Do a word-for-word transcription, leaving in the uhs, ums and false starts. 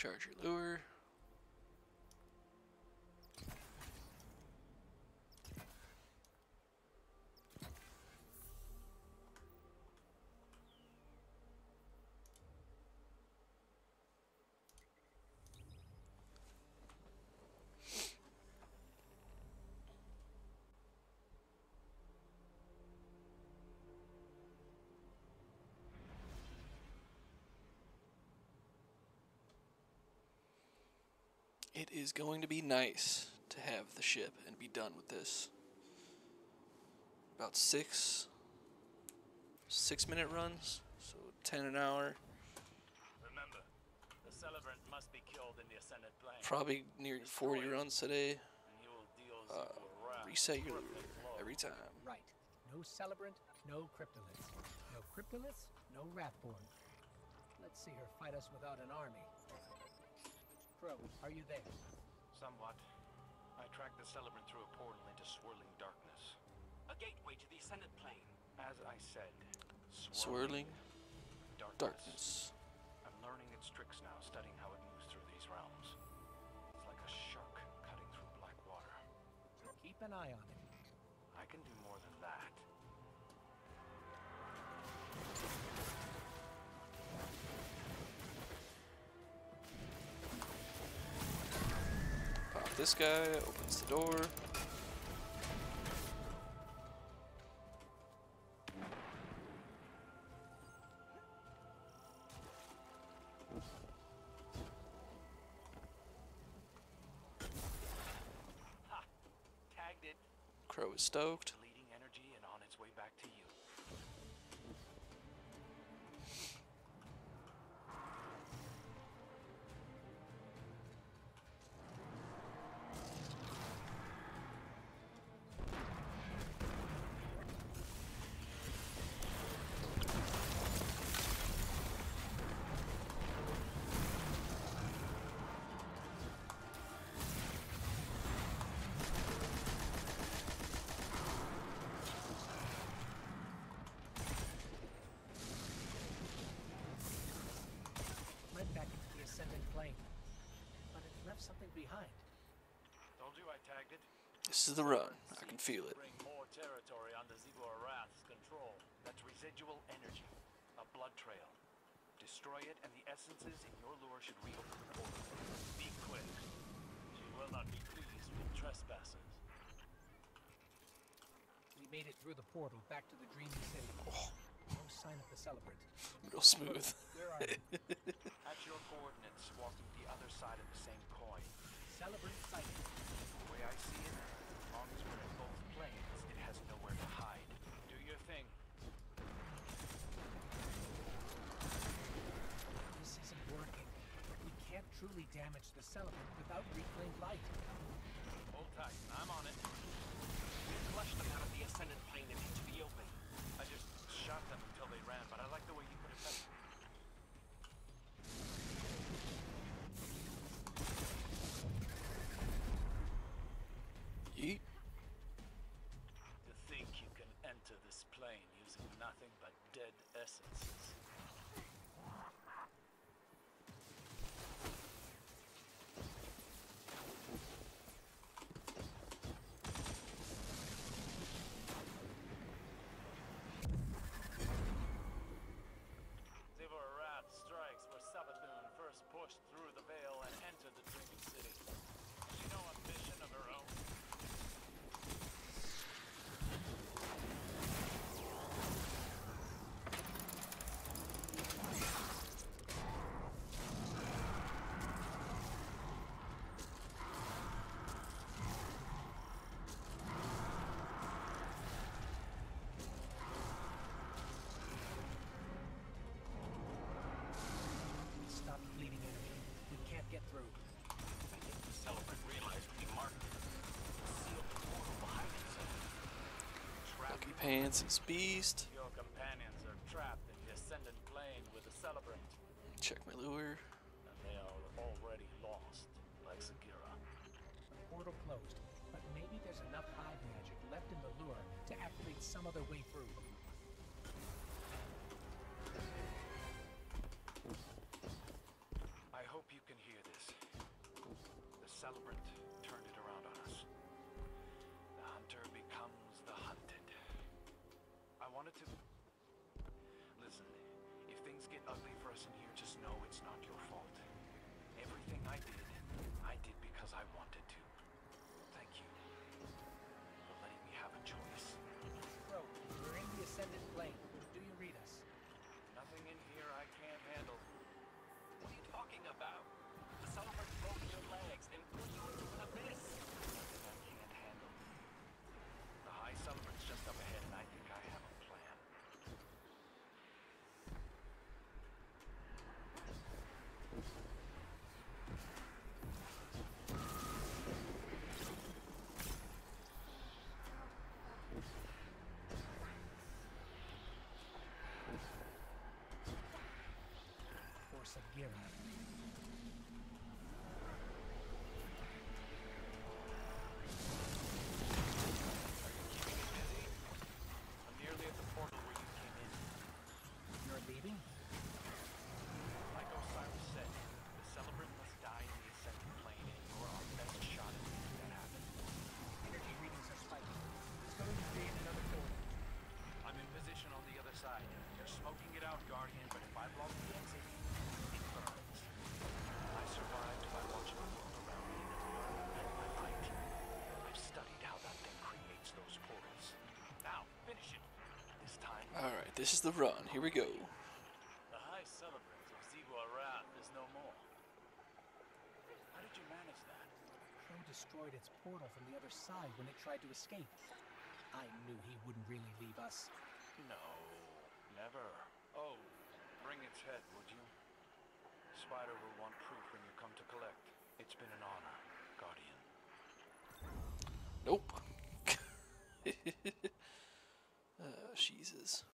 Charge your lure. It is going to be nice to have the ship and be done with this. About six, six minute runs, so ten an hour. Remember, the celebrant must be killed in the ascended plane. Probably near forty runs today. And you will deal Uh, reset your lure every time. Right. No celebrant, no cryptoliths. No cryptoliths, no wrathborn. Let's see her fight us without an army. Crow, are you there? Somewhat. I tracked the celebrant through a portal into swirling darkness. A gateway to the ascended plane. As I said, Swirling darkness. darkness. I'm learning its tricks now, studying how it moves through these realms. It's like a shark cutting through black water. Keep an eye on it. I can do more than that. Pop this guy, opens the door. Ha! Tagged it. Crow is stoked. Bleeding energy and on its way back to you. Led back into the ascended plane. But it left something behind. Told you I tagged it. This is the run. I can feel it. Bring more territory under Zigor Wrath's control. That's residual energy. A blood trail. Destroy it and the essences in your lure should reopen the portal. Be quick. She will not be pleased with trespassers. We made it through the portal back to the Dreamy City. No sign of the celebrant. Real smooth. Where are you? At your coordinates, walking the other side of the same coin. Celebrant sighted. The way I see it, as long as we're in both planes, it has nowhere to hide. Do your thing. This isn't working. We can't truly damage the celebrant without reclaimed light. Hold tight. I'm on it. We flushed them out of the ascended plane and into the open. I just shot them until they ran, but I like the way you put it better. Yeet. To think you can enter this plane using nothing but dead essences. Zigor Wrath strikes where Sabathun first pushed through the veil and entered the Dreaming City. She no ambition of her own. Stop bleeding energy. We can't get through. I think the celebrant realized we marked it. Sealed the portal behind itself. Lucky Pants is beast. Your companions are trapped in the ascendant plane with the celebrant, Check my lure. and they are already lost, like Sagira. The portal closed, but maybe there's enough hive magic left in the lure to activate some other way through. I hope you can hear ugly for us in here, just know it's not your fault. Everything I did, I did because I wanted to. Thank you for letting me have a choice. Bro, we're in the ascended plane. Do you read us? Nothing in here I can't handle. What are you talking about? The Celebrant broke your legs and put you into an abyss. Nothing I can't handle. The High Celebrant's just up ahead, and I think I have a plan. Force of Gira. Keeping it busy? I'm nearly at the portal where you came in. You're leaving? Like Osiris said, the Celebrant must die in the ascended plane, and you're our best shot at making that happen. Energy readings are spiking. It's going to create another door. I'm in position on the other side. You're smoking it out, Guardian, but if I block the exit, it burns. I survived by watching the world around me burn at my light. I've studied how that thing creates those portals. Now, finish it. This time, Alright, this is the run. Here we go. The High Celebrant of Zibu-Arath is no more. How did you manage that? Crow destroyed its portal from the other side when it tried to escape. I knew he wouldn't really leave us. no, never. Oh, bring its head, would you? Spider will want proof when you come to collect. It's been an honor, Guardian. Nope.